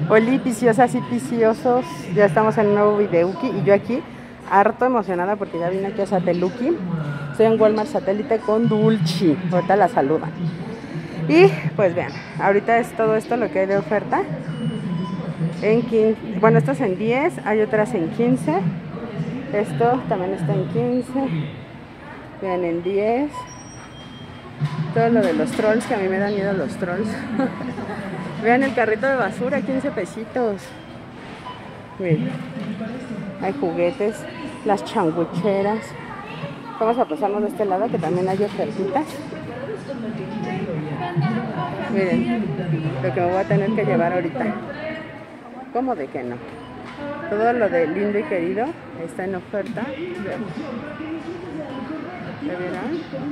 Hola, piciosas y piciosos. Ya estamos en un nuevo videuki y yo aquí harto emocionada porque ya vine aquí a Sateluki. Estoy en Walmart Satélite con Dulce. Ahorita la saludan. Y pues vean, ahorita es todo esto lo que hay de oferta. En 15, bueno, esto es en 10, hay otras en 15. Esto también está en 15. Vean, en 10. Todo lo de los trolls, que a mí me dan miedo los trolls. Vean el carrito de basura, 15 pesitos. Miren, hay juguetes, las changucheras. Vamos a pasarnos de este lado que también hay ofertitas. Miren, lo que me voy a tener que llevar ahorita. ¿Cómo de que no? Todo lo de lindo y querido está en oferta. ¿Me verán?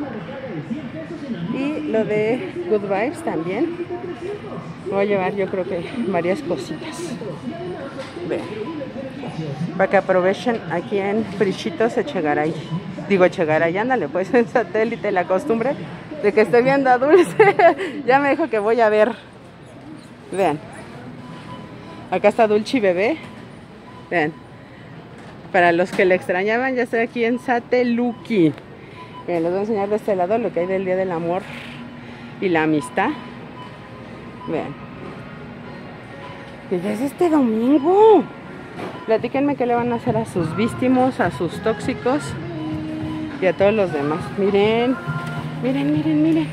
Y lo de Good Vibes también. Voy a llevar, yo creo que varias cositas. Vean. Para que aprovechen aquí en Frichitos Echegaray. Digo Echegaray, ándale, pues en Satélite, la costumbre de que estoy viendo a Dulce. Ya me dijo que voy a ver. Vean. Acá está Dulce y Bebé. Vean. Para los que le extrañaban, ya estoy aquí en Sateluki. Miren, les voy a enseñar de este lado lo que hay del Día del Amor y la Amistad. Vean. Que ya es este domingo. Platíquenme qué le van a hacer a sus víctimos, a sus tóxicos y a todos los demás. Miren, miren, miren, miren.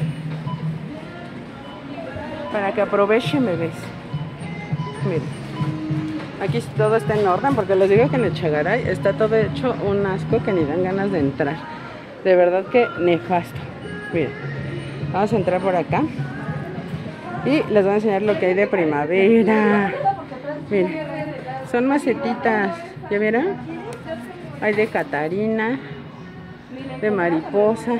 Para que aprovechen, bebés. Miren. Aquí todo está en orden porque les digo que en Echegaray está todo hecho un asco que ni dan ganas de entrar. De verdad que nefasto. Miren, vamos a entrar por acá y les voy a enseñar lo que hay de primavera. Miren, son macetitas, ¿ya vieron? Hay de Catarina, de mariposa.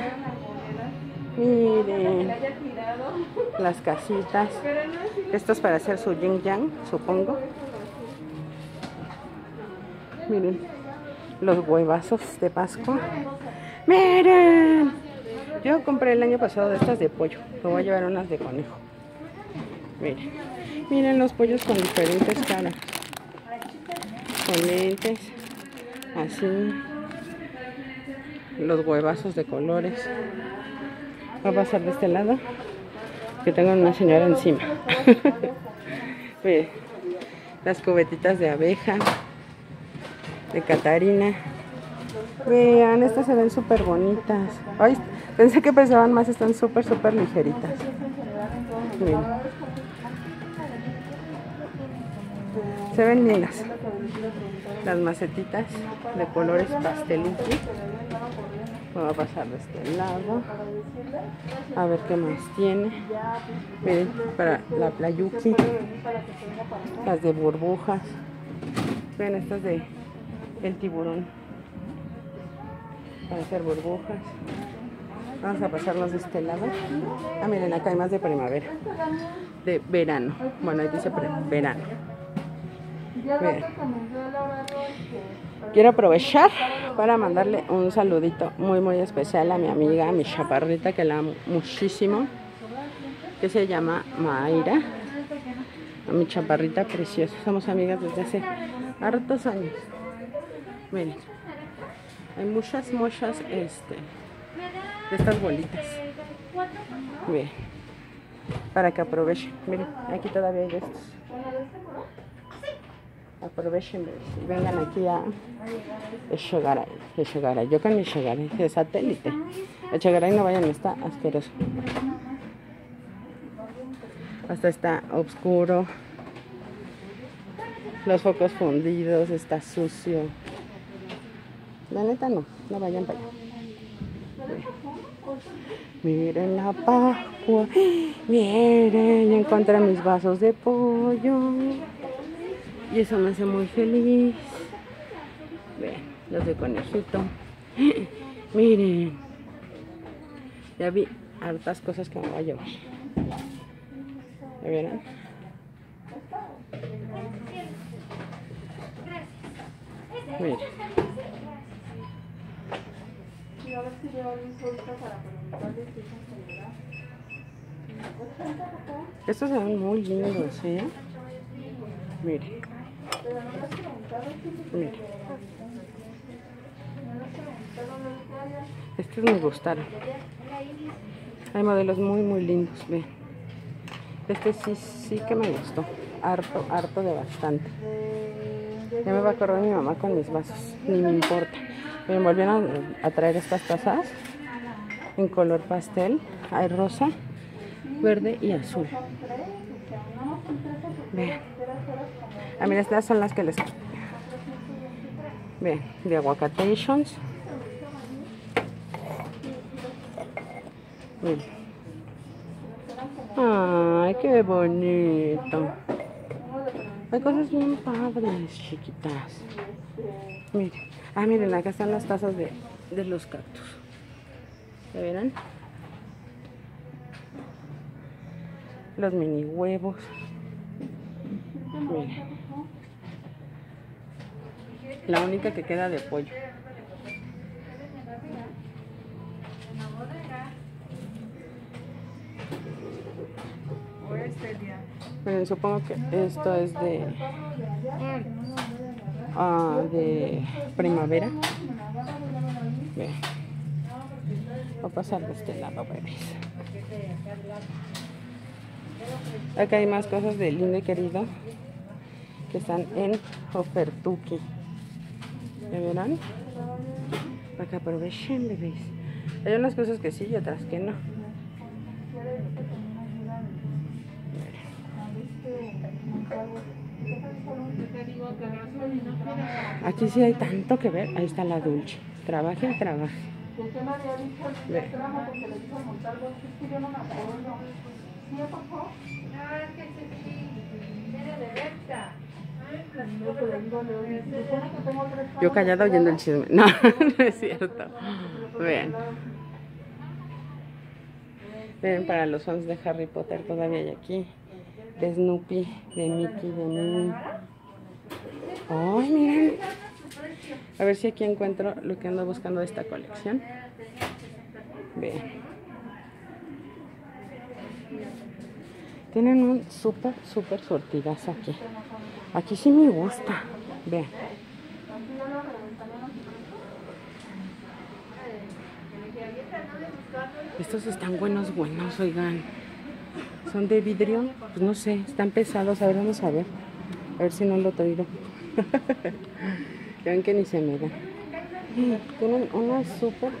Miren, las casitas. Esto es para hacer su yin yang, supongo. Miren, los huevazos de Pascua. Miren, yo compré el año pasado de estas de pollo. Me voy a llevar unas de conejo. Miren, miren los pollos con diferentes caras. Con lentes, así. Los huevazos de colores. Voy a pasar de este lado, que tengo una señora encima. Miren, las cubetitas de abeja, de Catarina. Vean, estas se ven súper bonitas. Ay, pensé que pesaban más, están súper ligeritas. Miren. Se ven lindas. Las macetitas de colores pastelitos. Voy a pasar de este lado. A ver qué más tiene. Miren, para la playuki. Las de burbujas. Ven, estas de el tiburón. Para hacer burbujas. Vamos a pasarnos de este lado. Ah, miren, acá hay más de primavera. De verano. Bueno, ahí dice verano. Miren. Quiero aprovechar para mandarle un saludito muy especial a mi amiga, a mi chaparrita, que la amo muchísimo, que se llama Mayra. A mi chaparrita preciosa. Somos amigas desde hace hartos años. Miren, hay muchas de estas bolitas. Miren, para que aprovechen. Miren, aquí todavía hay de estos. Aprovechen y vengan aquí a Echegaray. Yo con mi Echegaray de Satélite. Echegaray no vayan, está asqueroso. Hasta está oscuro. Los focos fundidos, está sucio. La neta no vayan para allá. Miren la Pascua. Miren, ya encontré mis vasos de pollo. Y eso me hace muy feliz. Ven, los de conejito. Miren. Ya vi hartas cosas que me voy a llevar. ¿Ya vieron? Miren. Estos se ven muy lindos, ¿eh? Miren. Miren. Estos me gustaron. Hay modelos muy lindos, vean. Este sí que me gustó. Harto de bastante. Ya me va a correr mi mamá con mis vasos. Ni me importa. Me volvieron a traer estas tazas en color pastel. Hay rosa, verde y azul. Vean. Ah, mira, estas son las que les... Vean, de aguacatations. Miren. Ay, qué bonito. Hay cosas bien padres, chiquitas. Miren. Ah, miren, acá están las tazas de los cactus. ¿Ya verán? Los mini huevos. Miren. La única que queda de pollo. Miren, supongo que esto es de primavera. Vean. Voy a pasar de este lado, bebés. Acá hay más cosas de Lindo y Querido que están en ofertuki. ¿Ya verán? Para que aprovechen, bebés. Hay unas cosas que sí y otras que no. Aquí sí hay tanto que ver. Ahí está la Dulce. Trabaje y trabaje. Ve. Yo callada oyendo el chisme. No, no es cierto. Vean. Vean, para los fans de Harry Potter todavía hay aquí. De Snoopy, de Mickey, de Minnie. Ay, miren. A ver si aquí encuentro lo que ando buscando de esta colección. Vean. Tienen un súper surtidazo aquí. Aquí sí me gusta. Vean. Estos están buenos, oigan. Son de vidrio, pues no sé, están pesados. A ver, vamos a ver. A ver si no lo traigo. Vean que ni se me da. Tienen una un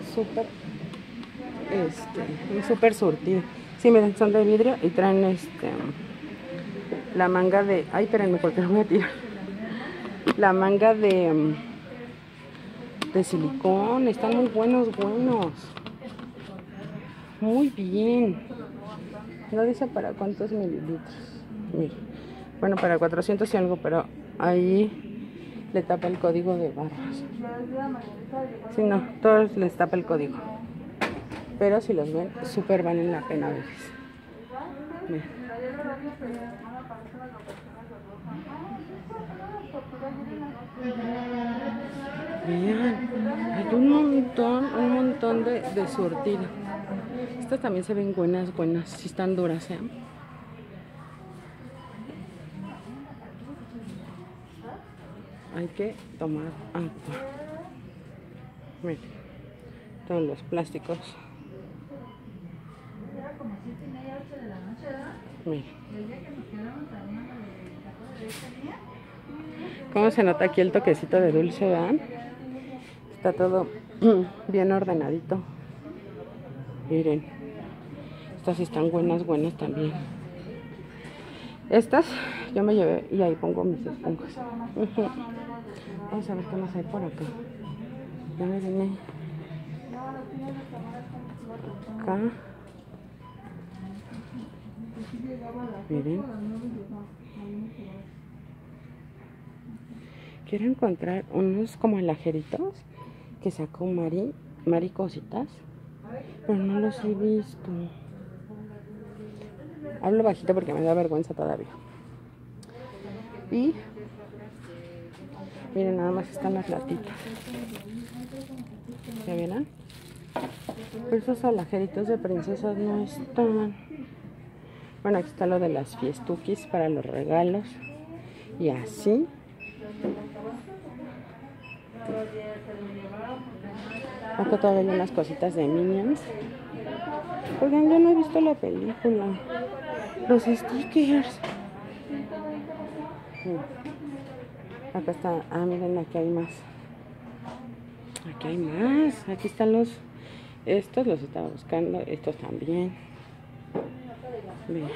súper surtido. Sí, miren, son de vidrio y traen la manga de... Ay, espérenme porque lo voy a tirar. La manga de silicón. Están muy buenos. Muy bien. No dice para cuántos mililitros. Miren. Bueno, para 400 y algo, pero ahí le tapa el código de barras. Si no, todos les tapa el código. Pero si los ven, súper valen la pena verlos. Vean, hay un montón de surtido. Estas también se ven buenas, si están duras, ¿eh? Hay que tomar agua. Miren, todos los plásticos. Miren. ¿Cómo se nota aquí el toquecito de dulce, vean? Está todo bien ordenadito. Miren. Estas están buenas también. Estas yo me llevé y ahí pongo mis esponjas. Vamos a ver qué más hay por acá. Ya me vine acá. Miren. Quiero encontrar unos como alajeritos que sacó Mari Cositas, pero no los he visto. Hablo bajito porque me da vergüenza todavía. Y miren, nada más están las latitas. ¿Ya verán? Pero esos alajeritos de princesas no están. Bueno, aquí está lo de las fiestuquis para los regalos. Y así. Acá todavía hay unas cositas de Minions. Oigan, yo no he visto la película. Los stickers. Acá está. Ah, miren, aquí hay más. Aquí hay más. Aquí están los... Estos los estaba buscando. Estos también. Vean.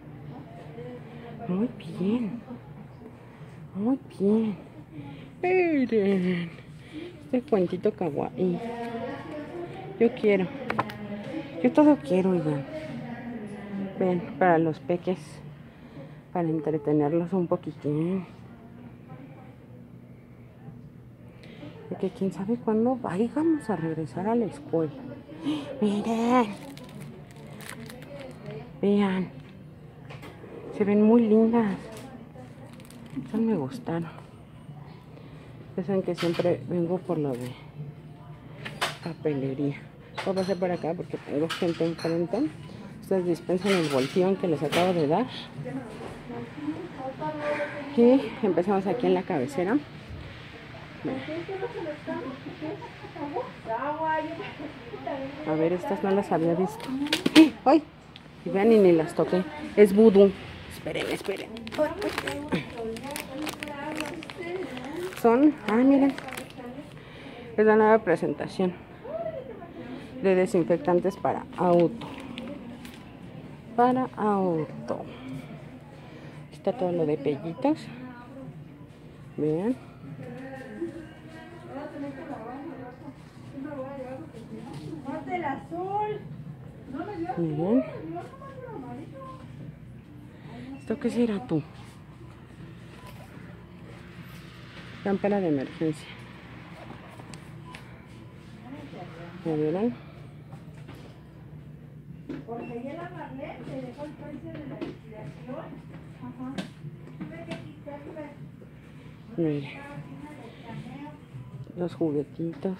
Muy bien. Muy bien. Miren. Este cuentito kawaii. Yo quiero. Yo todo quiero, oigan. Ven, para los peques. Para entretenerlos un poquitín. Porque quién sabe cuándo vayamos a regresar a la escuela. Miren. Vean. Se ven muy lindas. Estas me gustaron. Ya saben que siempre vengo por lo de papelería. Voy a pasar por acá porque tengo gente enfrente. Ustedes dispensan el volteón que les acabo de dar. Y empezamos aquí en la cabecera. A ver, estas no las había visto. ¡Ay! Y vean, y ni las toqué. Es vudú. Esperen. Son, miren. Es la nueva presentación de desinfectantes para auto. Aquí está todo lo de pellitos. Vean. Miren. ¿Esto qué será tú? Lámpara de emergencia. ¿Me vieron? Porque ya la Marlene te dejó el precio de la liquidación. Ajá. Miren. Los juguetitos.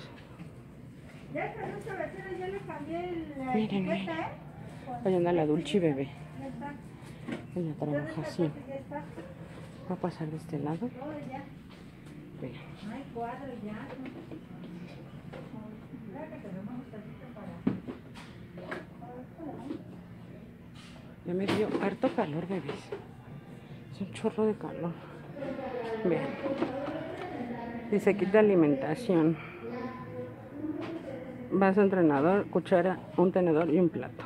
Miren. Ahí anda la Dulce bebé. Ella trabaja así. Va a pasar de este lado. Vean. Ya me dio harto calor, bebés. Es un chorro de calor. Vean. Dice kit de alimentación. Vaso entrenador, cuchara, un tenedor y un plato.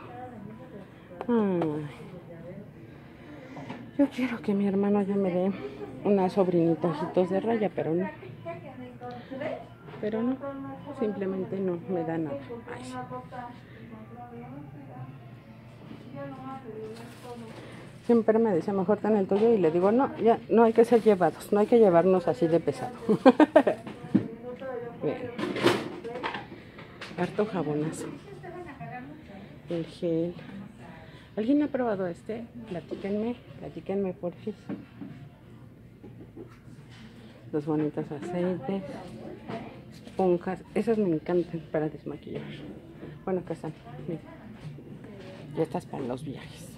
Yo quiero que mi hermano ya me dé una sobrinita ojitos de raya, pero no. Simplemente no me da nada. Ay, sí. Siempre me dice, mejor ten el tuyo, y le digo, no, ya no hay que ser llevados, no hay que llevarnos así de pesado. Bien. Harto jabonazo. El gel. ¿Alguien ha probado este? Platíquenme porfis. Los bonitos aceites, esponjas, esos me encantan para desmaquillar. Bueno, acá están, miren. Ya estás para los viajes.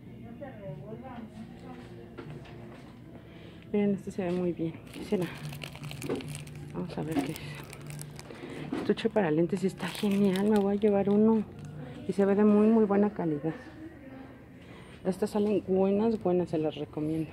Miren, este se ve muy bien. ¿Qué será? Vamos a ver qué es. Estuche para lentes y está genial. Me voy a llevar uno. Y se ve de muy buena calidad. Estas salen buenas, se las recomiendo.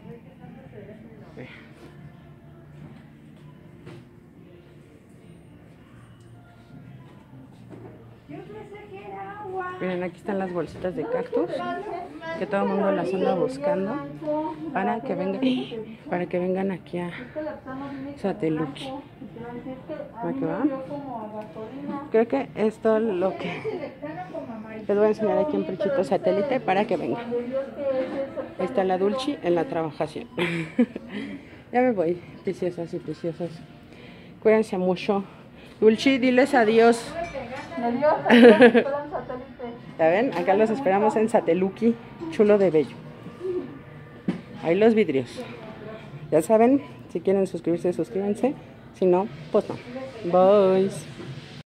Miren, aquí están las bolsitas de cactus, que todo el mundo las anda buscando para que vengan aquí a Sateluki. ¿Va que va? Creo que esto es lo que les voy a enseñar aquí en Prichito Satélite para que vengan. Ahí está la Dulce en la trabajación. Ya me voy, preciosas y preciosos. Cuídense mucho. Dulce, diles adiós. Adiós. ¿Ya ven? Acá los esperamos en Sateluki, chulo de bello. Ahí los vidrios. Ya saben, si quieren suscribirse, suscríbanse. Si no, pues no. Bye.